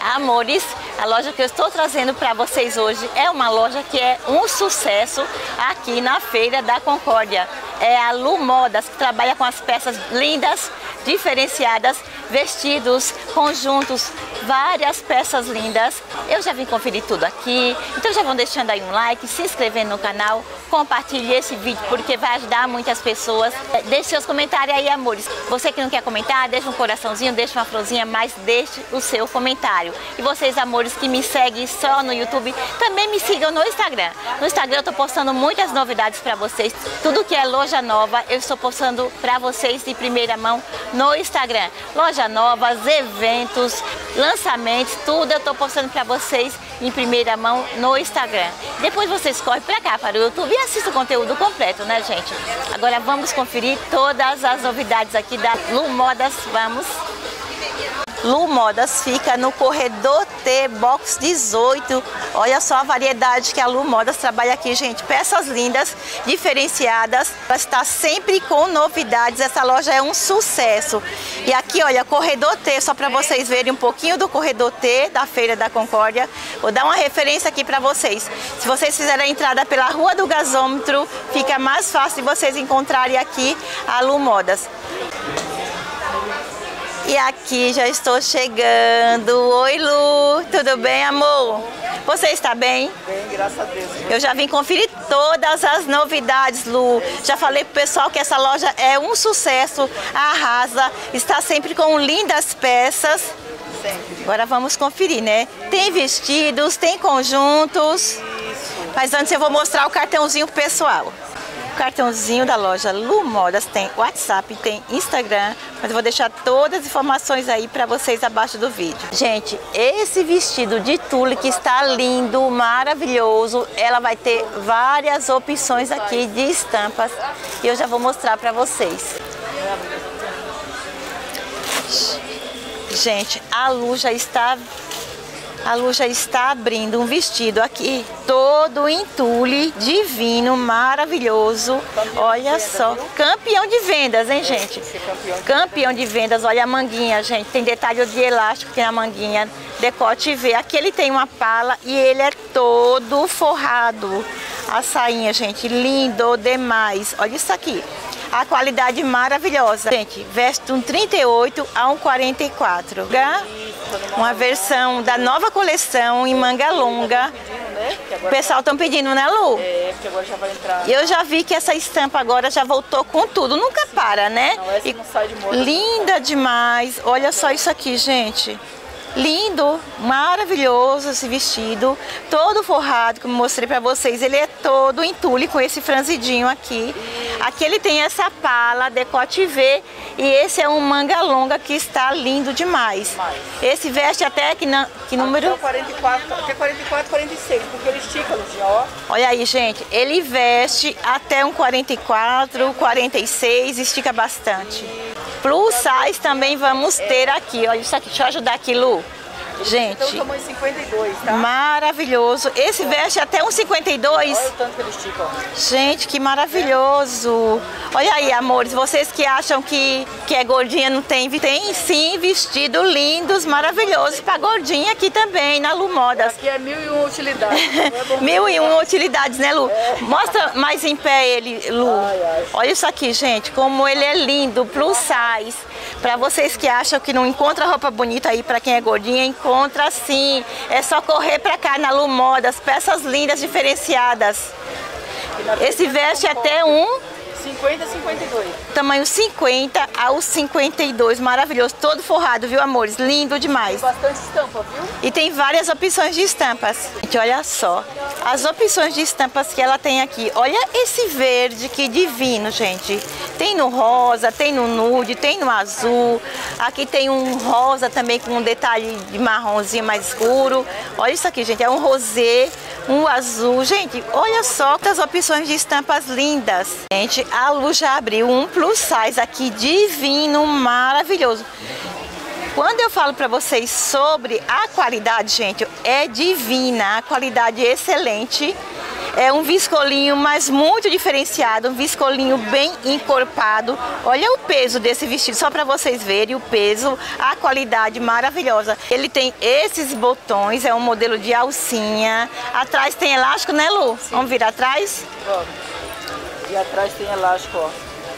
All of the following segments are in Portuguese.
Amores, a loja que eu estou trazendo para vocês hoje é uma loja que é um sucesso aqui na Feira da Concórdia. É a Lu Modas, que trabalha com as peças lindas, diferenciadas, vestidos, conjuntos, várias peças lindas. Eu já vim conferir tudo aqui, então já vão deixando aí um like, se inscrevendo no canal, compartilhe esse vídeo porque vai ajudar muitas pessoas. Deixe seus comentários aí, amores. Você que não quer comentar, deixa um coraçãozinho, deixa uma florzinha, mas deixe o seu comentário. E vocês, amores, que me seguem só no YouTube, também me sigam no Instagram. No Instagram eu estou postando muitas novidades para vocês. Tudo que é loja nova, eu estou postando para vocês de primeira mão no Instagram. Loja novas, eventos, lançamentos, tudo eu estou postando para vocês em primeira mão no Instagram. Depois vocês correm para cá, para o YouTube, e assistam o conteúdo completo, né, gente? Agora vamos conferir todas as novidades aqui da Lu Modas. Vamos! Lu Modas fica no corredor T, box 18. Olha só a variedade que a Lu Modas trabalha aqui, gente. Peças lindas, diferenciadas. Ela está sempre com novidades. Essa loja é um sucesso. E aqui, olha, corredor T, só para vocês verem um pouquinho do corredor T da Feira da Concórdia. Vou dar uma referência aqui para vocês. Se vocês fizerem a entrada pela Rua do Gasômetro, fica mais fácil de vocês encontrarem aqui a Lu Modas. E aqui já estou chegando. Oi, Lu, tudo bem, amor? Você está bem? Bem, graças a Deus. Eu já vim conferir todas as novidades, Lu. Já falei pro pessoal que essa loja é um sucesso, arrasa, está sempre com lindas peças. Sempre. Agora vamos conferir, né? Tem vestidos, tem conjuntos. Isso. Mas antes eu vou mostrar o cartãozinho pro pessoal. O cartãozinho da loja Lu Modas tem WhatsApp, tem Instagram, mas eu vou deixar todas as informações aí para vocês abaixo do vídeo. Gente, esse vestido de tule que está lindo, maravilhoso, ela vai ter várias opções aqui de estampas e eu já vou mostrar para vocês. Gente, a Lu já está abrindo um vestido aqui, todo em tule, divino, maravilhoso. Olha só, campeão de vendas, hein, gente? Campeão de vendas. Olha a manguinha, gente. Tem detalhe de elástico aqui na manguinha, decote V. Aqui ele tem uma pala e ele é todo forrado. A sainha, gente, lindo demais. Olha isso aqui. A qualidade maravilhosa. Gente, veste um 38 a um 44. Uma versão da nova coleção em manga longa. O pessoal estão pedindo, né, Lu? É, porque agora já vai entrar. Eu já vi que essa estampa agora já voltou com tudo. Nunca para, né? Não, essa não sai de moda. Linda demais. Olha só isso aqui, gente. Lindo, maravilhoso esse vestido, todo forrado, como mostrei para vocês. Ele é todo em tule com esse franzidinho aqui. Aqui ele tem essa pala, decote V, e esse é um manga longa que está lindo demais. Esse veste até que número? Até 44, até 44, 46, porque ele estica, Luzinha, ó. Olha aí, gente, ele veste até um 44, 46, estica bastante. Plus size também vamos ter aqui. Olha isso aqui, deixa eu ajudar aqui, Lu. Gente, então tamanho 52, tá? Maravilhoso. Esse veste até um 52. Olha o tanto que ele estica, ó. Gente, que maravilhoso. Olha aí, amores, vocês que acham que é gordinha, não tem? Tem sim, vestido lindos, maravilhosos para gordinha aqui também, na Lu Modas. Aqui é 1001 utilidades. 1001 utilidades, né, Lu? Mostra mais em pé ele, Lu. Olha isso aqui, gente, como ele é lindo, plus size. Para vocês que acham que não encontra roupa bonita aí para quem é gordinha, encontra sim. É só correr para cá na Lu Modas, peças lindas, diferenciadas. Esse veste até um 50 a 52. Tamanho 50 ao 52, maravilhoso, todo forrado, viu, amores? Lindo demais. Tem bastante estampa, viu? E tem várias opções de estampas. Gente, olha só, as opções de estampas que ela tem aqui. Olha esse verde, que divino, gente. Tem no rosa, tem no nude, tem no azul. Aqui tem um rosa também com um detalhe de marronzinho mais escuro. Olha isso aqui, gente, é um rosé, um azul. Gente, olha só quantas opções de estampas lindas. Gente, a Lu já abriu um plus size aqui, divino, maravilhoso. Quando eu falo para vocês sobre a qualidade, gente, é divina, a qualidade é excelente. É um viscolinho, mas muito diferenciado, um viscolinho bem encorpado. Olha o peso desse vestido, só para vocês verem o peso, a qualidade maravilhosa. Ele tem esses botões, é um modelo de alcinha. Atrás tem elástico, né, Lu? Sim. Vamos vir atrás? Vamos. E atrás tem elástico, ó.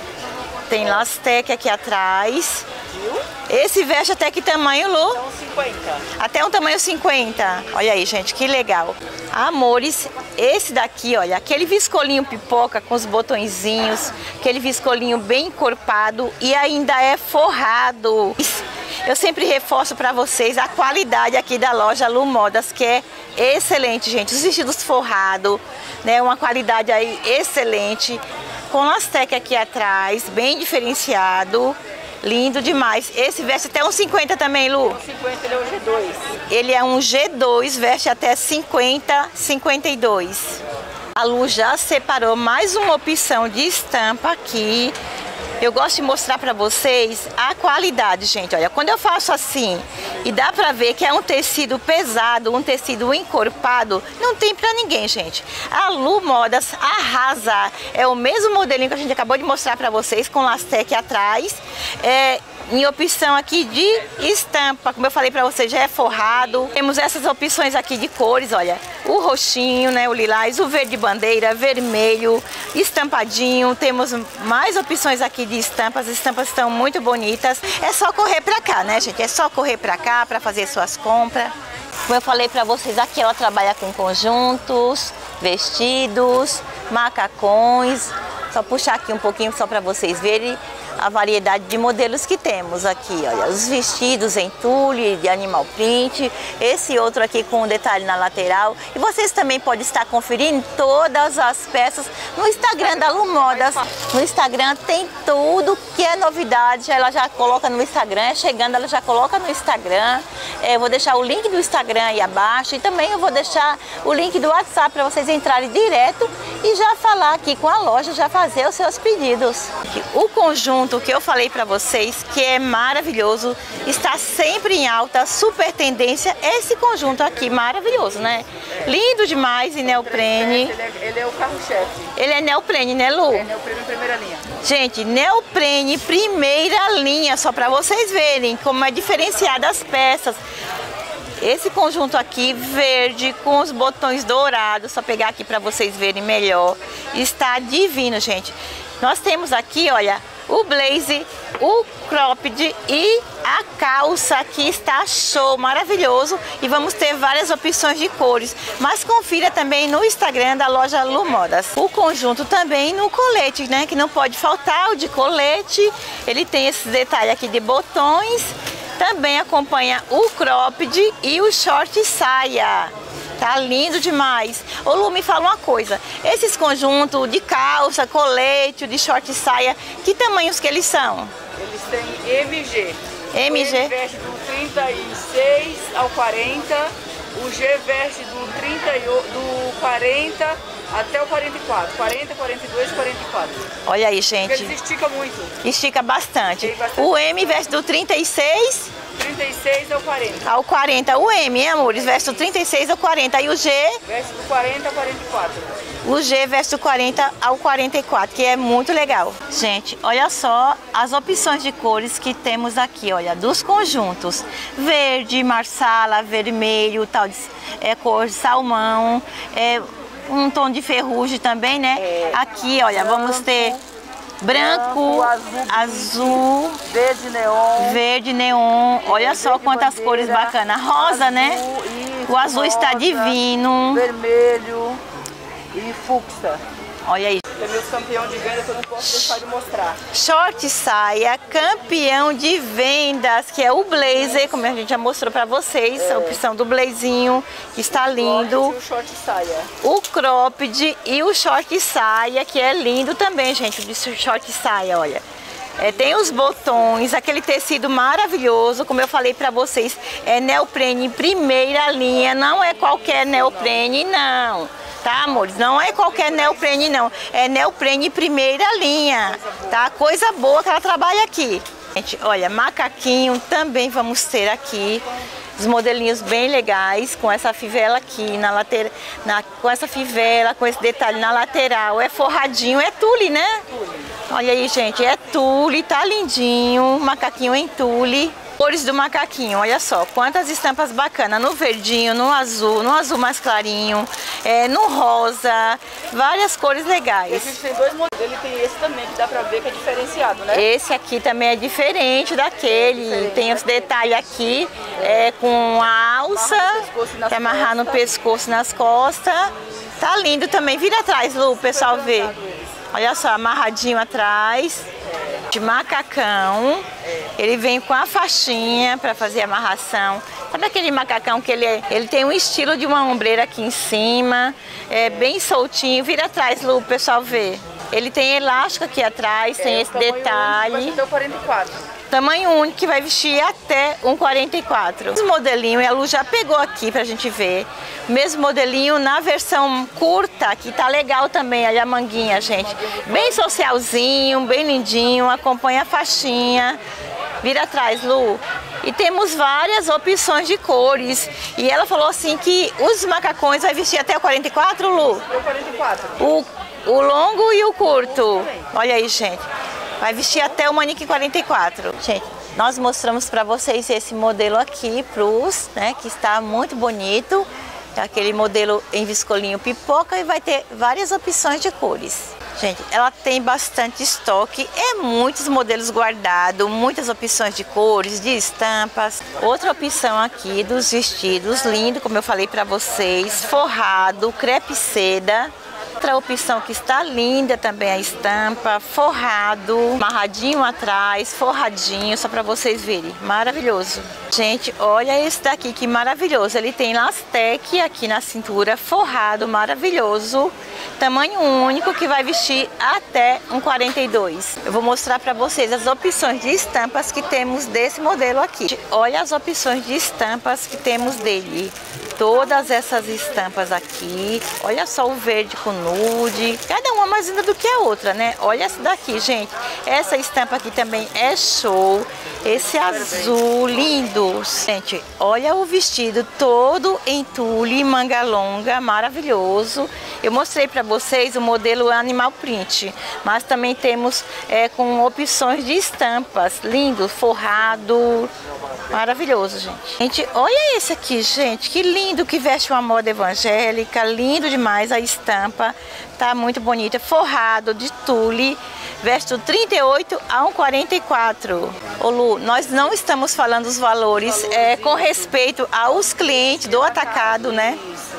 Tem lastec aqui atrás. Viu? Esse veste até que tamanho, Lu? Então 50. Até um tamanho 50. Olha aí, gente, que legal. Amores, esse daqui, olha, aquele viscolinho pipoca com os botõezinhos, aquele viscolinho bem encorpado e ainda é forrado. Eu sempre reforço para vocês a qualidade aqui da loja Lu Modas, que é excelente, gente. Os vestidos forrados, né, uma qualidade aí excelente. Com lastec aqui atrás, bem diferenciado. Lindo demais. Esse veste até um 50 também, Lu? 50, ele é um G2. Ele é um G2, veste até 50, 52. A Lu já separou mais uma opção de estampa aqui. Eu gosto de mostrar para vocês a qualidade, gente. Olha, quando eu faço assim e dá pra ver que é um tecido pesado, um tecido encorpado, não tem pra ninguém, gente. A Lu Modas arrasa. É o mesmo modelinho que a gente acabou de mostrar pra vocês, com lastec atrás. Em opção aqui de estampa, como eu falei pra vocês, já é forrado. Temos essas opções aqui de cores, olha, o roxinho, né, o lilás, o verde bandeira, vermelho, estampadinho. Temos mais opções aqui de estampas, as estampas estão muito bonitas. É só correr pra cá, né, gente? É só correr pra cá pra fazer suas compras. Como eu falei pra vocês, aqui ela trabalha com conjuntos, vestidos, macacões. Só puxar aqui um pouquinho só pra vocês verem a variedade de modelos que temos aqui, olha, os vestidos em tule de animal print, esse outro aqui com um detalhe na lateral. E vocês também podem estar conferindo todas as peças no Instagram da Lu Modas. No Instagram tem tudo que é novidade, ela já coloca no Instagram, chegando ela já coloca no Instagram. Eu vou deixar o link do Instagram aí abaixo e também eu vou deixar o link do WhatsApp para vocês entrarem direto e já falar aqui com a loja, já fazer os seus pedidos. O conjunto que eu falei para vocês, que é maravilhoso, está sempre em alta, super tendência, esse conjunto aqui, maravilhoso, né? Lindo demais em neoprene. Ele é o carro-chefe. Ele é neoprene, né, Lu? É neoprene em primeira linha. Gente, neoprene primeira linha, só para vocês verem como é diferenciada as peças. Esse conjunto aqui, verde, com os botões dourados, só pegar aqui para vocês verem melhor, está divino, gente. Nós temos aqui, olha, o blazer, o cropped e a calça que está show, maravilhoso. E vamos ter várias opções de cores. Mas confira também no Instagram da loja Lu Modas. O conjunto também no colete, né? Que não pode faltar o de colete. Ele tem esse detalhe aqui de botões. Também acompanha o cropped e o short saia. Tá lindo demais. Ô Lu, me fala uma coisa. Esses conjuntos de calça, colete, de short saia, que tamanhos que eles são? Eles têm MG. MG? O M veste do 36 ao 40. O G veste do 40 até o 44. 40, 42, 44. Olha aí, gente. Porque eles esticam muito. Estica bastante. Bastante. O M veste do 36... 36 ao 40. Ao 40. O M, hein, amores? Veste do 36 ao 40. E o G? Veste do 40 ao 44. O G veste do 40 ao 44, que é muito legal. Gente, olha só as opções de cores que temos aqui, olha, dos conjuntos. Verde, marsala, vermelho, tal, cor de salmão, um tom de ferrugem também, né? Aqui, olha, vamos ter branco, azul, verde neon. Olha só quantas cores bacanas. Rosa, né? O azul está divino. Vermelho e fúcsia. Olha aí. É meu campeão de venda que eu não posso deixar de mostrar. Short saia, campeão de vendas, que é o blazer, como a gente já mostrou pra vocês, a opção do blazinho, que está lindo. O short saia. O cropped e o short saia, que é lindo também, gente, de short saia, olha. Tem os botões, aquele tecido maravilhoso, como eu falei pra vocês, é neoprene primeira linha, não é qualquer neoprene, não. Tá, amores? Não é qualquer neoprene, não. É neoprene primeira linha, tá? Coisa boa que ela trabalha aqui. Gente, olha, macaquinho também vamos ter aqui. Os modelinhos bem legais, com essa fivela aqui na lateral, com essa fivela, com esse detalhe na lateral. É forradinho, é tule, né? Olha aí, gente, é tule, tá lindinho, macaquinho em tule. Cores do macaquinho, olha só, quantas estampas bacanas, no verdinho, no azul mais clarinho, no rosa, várias cores legais. E a gente tem dois modelos, ele tem esse também, que dá pra ver que é diferenciado, né? Esse aqui também é diferente daquele, tem os detalhes aqui, com a alça, pra amarrar no pescoço e nas costas. Tá lindo também, vira atrás, Lu, o pessoal vê. Olha só, amarradinho atrás, de macacão. Ele vem com a faixinha para fazer a amarração. Sabe aquele macacão que ele tem um estilo de uma ombreira aqui em cima, bem soltinho. Vira atrás, Lu, o pessoal vê. Ele tem elástico aqui atrás, tem esse detalhe. Vai até o 44. Tamanho único, que vai vestir até um 44. Esse modelinho, a Lu já pegou aqui pra gente ver. Mesmo modelinho na versão curta, que tá legal também. Olha a manguinha, gente. Bem socialzinho, bem lindinho. Acompanha a faixinha. Vira atrás, Lu. E temos várias opções de cores. E ela falou assim que os macacões vai vestir até o 44, Lu? Até o 44. O longo e o curto. Olha aí, gente. Vai vestir até o manequim 44. Gente, nós mostramos para vocês esse modelo aqui, né, que está muito bonito. É aquele modelo em viscolinho pipoca e vai ter várias opções de cores. Gente, ela tem bastante estoque, muitos modelos guardados, muitas opções de cores, de estampas. Outra opção aqui dos vestidos, lindo, como eu falei para vocês, forrado, crepe seda. Outra opção que está linda também a estampa, forrado, amarradinho atrás, forradinho, só para vocês verem, maravilhoso. Gente, olha esse daqui que maravilhoso, ele tem lastec aqui na cintura, forrado, maravilhoso, tamanho único que vai vestir até um 42. Eu vou mostrar para vocês as opções de estampas que temos desse modelo aqui. Olha as opções de estampas que temos dele. Todas essas estampas aqui, olha só o verde com nude, cada uma mais linda do que a outra, né? Olha essa daqui, gente, essa estampa aqui também é show, esse azul lindo. Gente, olha o vestido todo em tule, manga longa, maravilhoso. Eu mostrei para vocês o modelo animal print, mas também temos com opções de estampas, lindo, forrado, maravilhoso, gente. Gente, olha esse aqui, gente, que lindo, que veste uma moda evangélica, lindo demais a estampa, tá muito bonita, forrado de tule, veste do 38 a um 44. Ô Lu, nós não estamos falando os valores com respeito aos clientes do atacado, né?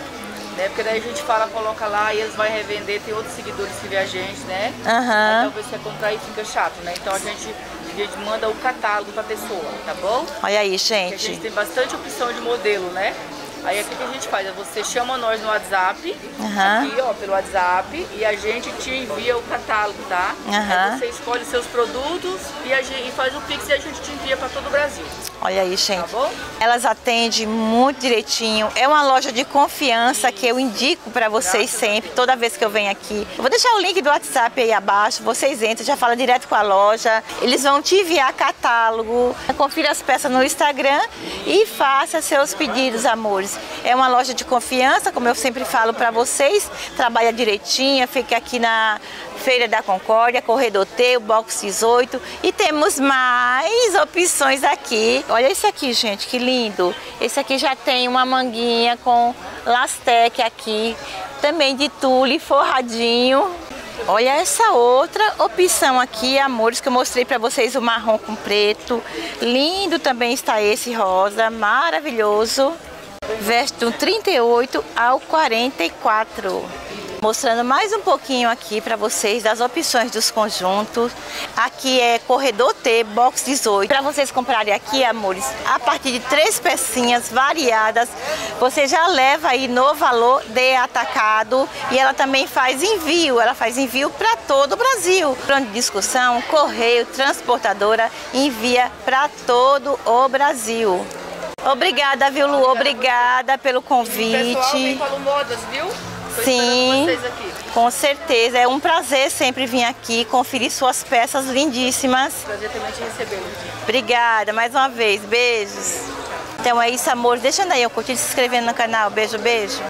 Porque daí a gente fala, coloca lá e eles vão revender, tem outros seguidores que vê a gente, né? Aí talvez você comprar e fica chato, né? Então a gente manda o catálogo pra pessoa, tá bom? Olha aí, gente. Porque a gente tem bastante opção de modelo, né? Aí aqui que a gente faz, você chama nós no WhatsApp, aqui ó, pelo WhatsApp, e a gente te envia o catálogo, tá? Aí você escolhe os seus produtos e faz o Pix e a gente te envia para todo o Brasil. Olha aí, gente. Tá bom? Elas atendem muito direitinho. É uma loja de confiança que eu indico para vocês sempre, toda vez que eu venho aqui. Eu vou deixar o link do WhatsApp aí abaixo, vocês entram, já fala direto com a loja. Eles vão te enviar catálogo. Confira as peças no Instagram e faça seus pedidos, amores. É uma loja de confiança, como eu sempre falo para vocês. Trabalha direitinho, fica aqui na Feira da Concórdia, Corredor T, o box 18. E temos mais opções aqui. Olha esse aqui, gente, que lindo. Esse aqui já tem uma manguinha com lastec aqui, também de tule, forradinho. Olha essa outra opção aqui, amores, que eu mostrei para vocês, o marrom com preto. Lindo também está esse rosa, maravilhoso. Veste do 38 ao 44. Mostrando mais um pouquinho aqui para vocês das opções dos conjuntos. Aqui é Corredor T, box 18. Para vocês comprarem aqui, amores, a partir de 3 pecinhas variadas, você já leva aí no valor de atacado. E ela também faz envio, ela faz envio para todo o Brasil. Plano de discussão, correio, transportadora, envia para todo o Brasil. Obrigada, viu, Lu? Obrigada pelo convite. Pessoal, vem para o Modas, viu? Sim, vocês aqui. Com certeza. É um prazer sempre vir aqui conferir suas peças lindíssimas. Prazer também te receber. Obrigada mais uma vez. Beijos. Então é isso, amor. Deixando aí o curtir, se inscrevendo no canal. Beijo, beijo.